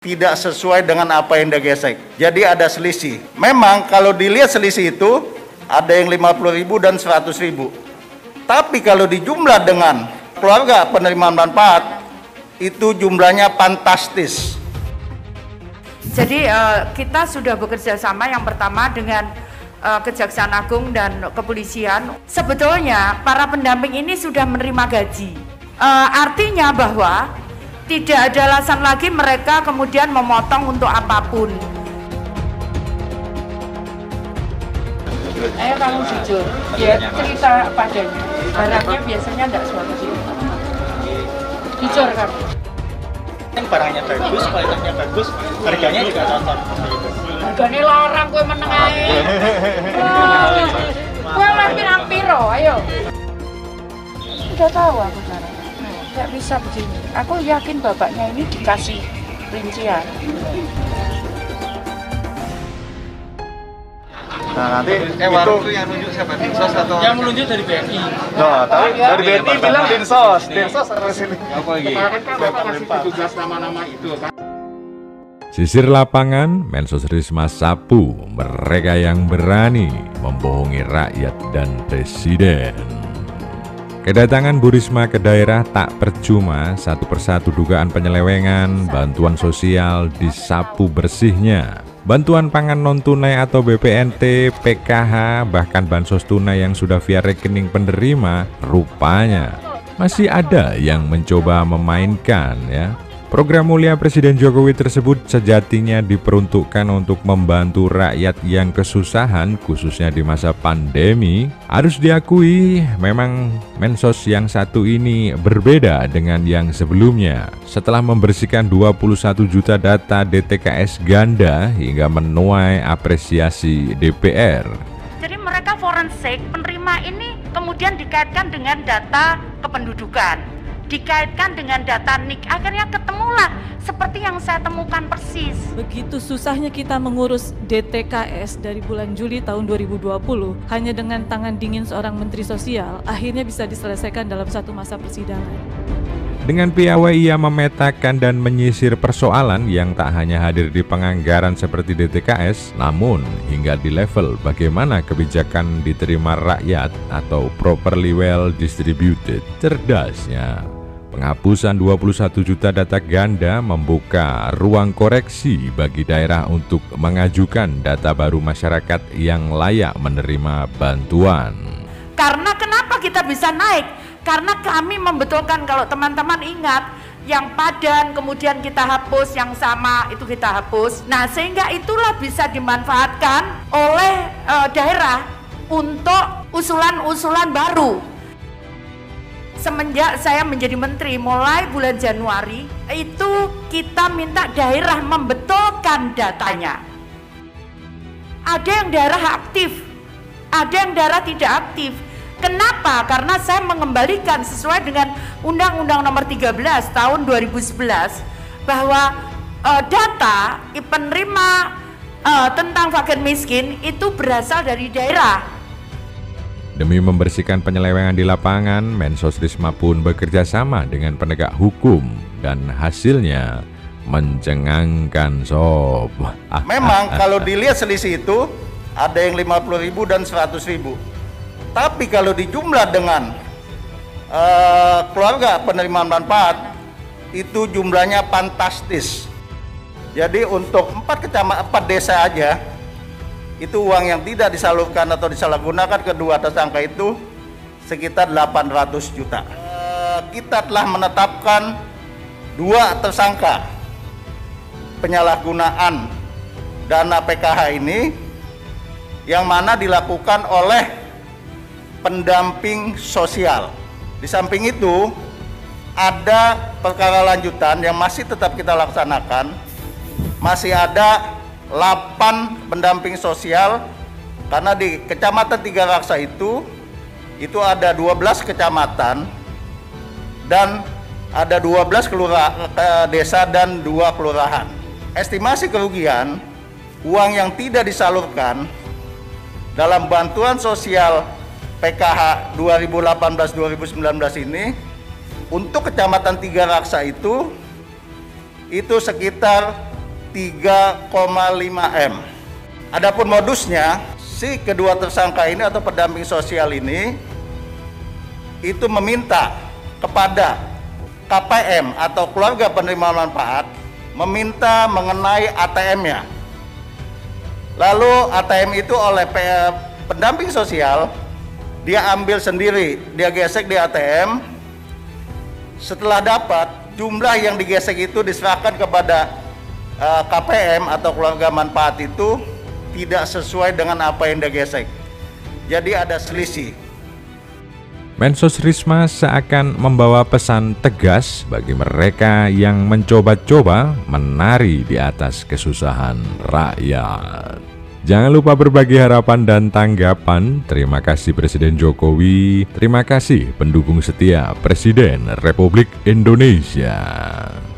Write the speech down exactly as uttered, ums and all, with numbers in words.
tidak sesuai dengan apa yang digesek. Jadi ada selisih. Memang kalau dilihat selisih itu ada yang lima puluh ribu dan seratus ribu. Tapi kalau dijumlah dengan keluarga penerima manfaat, itu jumlahnya fantastis. Jadi uh, kita sudah bekerja sama yang pertama dengan uh, Kejaksaan Agung dan Kepolisian. Sebetulnya para pendamping ini sudah menerima gaji. Uh, artinya bahwa tidak ada alasan lagi mereka kemudian memotong untuk apapun. Ayo kamu jujur, ya cerita padanya. Barangnya biasanya tidak seperti itu. Jujur kamu. Yang barangnya bagus, kualitasnya bagus, harganya juga cocok. Harganya larang, kue meneng ae. Kue lampir-lampir, ayo. Sudah tahu aku caranya. Nggak bisa begini. Aku yakin bapaknya ini dikasih rincian. Nah nanti eh, itu yang nunjuk siapa? Dinsos atau? Yang menunjuk dari B N I. Nah, tapi dari B N I bilang Dinsos, Dinsos harus sini. Apa lagi? Bapak kasih tugas nama-nama itu kan. Sisir lapangan, Mensos Risma sapu mereka yang berani membohongi rakyat dan presiden. Kedatangan Bu Risma ke daerah tak percuma, satu persatu dugaan penyelewengan, bantuan sosial disapu bersihnya. Bantuan pangan non-tunai atau B P N T, P K H, bahkan bansos tunai yang sudah via rekening penerima, rupanya masih ada yang mencoba memainkan ya. Program mulia Presiden Jokowi tersebut sejatinya diperuntukkan untuk membantu rakyat yang kesusahan, khususnya di masa pandemi. Harus diakui, memang Mensos yang satu ini berbeda dengan yang sebelumnya. Setelah membersihkan dua puluh satu juta data D T K S ganda hingga menuai apresiasi D P R. Jadi mereka forensik, penerima ini kemudian dikaitkan dengan data kependudukan, dikaitkan dengan data N I K, akhirnya ketemulah seperti yang saya temukan persis. Begitu susahnya kita mengurus D T K S dari bulan Juli tahun dua ribu dua puluh, hanya dengan tangan dingin seorang Menteri Sosial, akhirnya bisa diselesaikan dalam satu masa persidangan. Dengan piawai ia memetakan dan menyisir persoalan yang tak hanya hadir di penganggaran seperti D T K S, namun hingga di level bagaimana kebijakan diterima rakyat atau properly well distributed. Cerdasnya, penghapusan dua puluh satu juta data ganda membuka ruang koreksi bagi daerah untuk mengajukan data baru masyarakat yang layak menerima bantuan. Karena kenapa kita bisa naik? Karena kami membetulkan, kalau teman-teman ingat, yang padan kemudian kita hapus, yang sama itu kita hapus. Nah, sehingga itulah bisa dimanfaatkan oleh e, daerah untuk usulan-usulan baru. Semenjak saya menjadi menteri, mulai bulan Januari, itu kita minta daerah membetulkan datanya. Ada yang daerah aktif, ada yang daerah tidak aktif. Kenapa? Karena saya mengembalikan sesuai dengan Undang-Undang Nomor tiga belas tahun dua ribu sebelas bahwa e, data penerima e, tentang fakir miskin itu berasal dari daerah. Demi membersihkan penyelewengan di lapangan, Mensos Risma pun bekerja sama dengan penegak hukum dan hasilnya mencengangkan sob. Memang kalau dilihat selisih itu ada yang lima puluh ribu dan seratus ribu. Tapi kalau dijumlah dengan uh, keluarga penerima manfaat, itu jumlahnya fantastis. Jadi untuk empat kecamatan, empat desa aja, itu uang yang tidak disalurkan atau disalahgunakan kedua tersangka itu sekitar delapan ratus juta. Uh, kita telah menetapkan dua tersangka penyalahgunaan dana P K H ini, yang mana dilakukan oleh pendamping sosial. Di samping itu ada perkara lanjutan yang masih tetap kita laksanakan. Masih ada delapan pendamping sosial, karena di Kecamatan Tiga Raksa itu itu ada dua belas kecamatan dan ada dua belas kelurahan, desa dan dua kelurahan. Estimasi kerugian uang yang tidak disalurkan dalam bantuan sosial P K H dua ribu delapan belas dua ribu sembilan belas ini untuk Kecamatan Tiga Raksa itu itu sekitar tiga koma lima M. Adapun modusnya, si kedua tersangka ini atau pendamping sosial ini itu meminta kepada K P M atau keluarga penerima manfaat meminta mengenai A T M-nya. Lalu A T M itu oleh pendamping sosial dia ambil sendiri, dia gesek di A T M. Setelah dapat, jumlah yang digesek itu diserahkan kepada uh, K P M atau keluarga manfaat itu tidak sesuai dengan apa yang dia gesek. Jadi ada selisih. Mensos Risma seakan membawa pesan tegas bagi mereka yang mencoba-coba menari di atas kesusahan rakyat. Jangan lupa berbagi harapan dan tanggapan. Terima kasih Presiden Jokowi. Terima kasih pendukung setia Presiden Republik Indonesia.